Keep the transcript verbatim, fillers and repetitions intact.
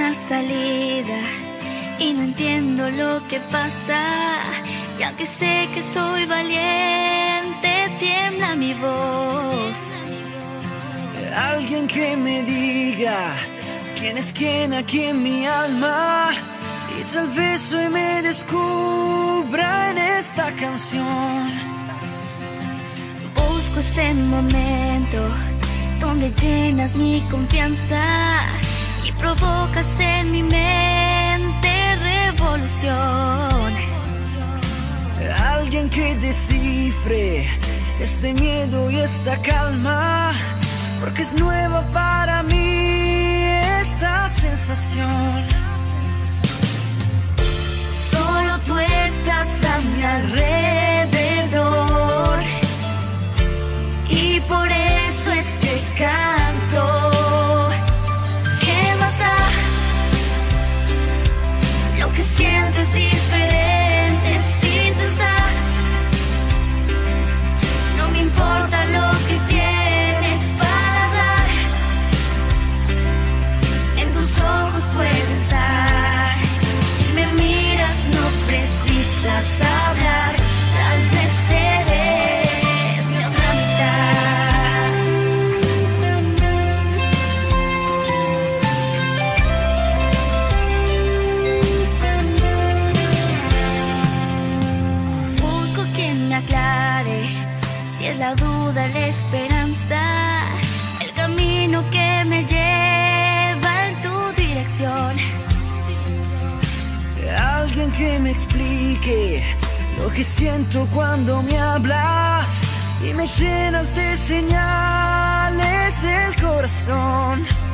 una salida y no entiendo lo que pasa. Y aunque sé que soy valiente, tiembla mi voz. Alguien que me diga quién es quién aquí en mi alma, y tal vez hoy me descubra en esta canción. Busco ese momento donde llenas mi confianza y provocas en mi mente revolución. Alguien que descifre este miedo y esta calma, porque es nueva para mí esta sensación. Solo tú estás a mi alrededor y por eso es que canto. ¿Qué más da? Lo que siento es diferente si tú estás. No me importa lo que tienes para dar. En tus ojos puedes dar. Si me miras no precisas hablar. Tal vez eres mi otra mitad. Busco quien me aclare si es la duda, la esperanza, el camino que me lleva en tu dirección. Alguien que me explique lo que siento cuando me hablas y me llenas de señales el corazón.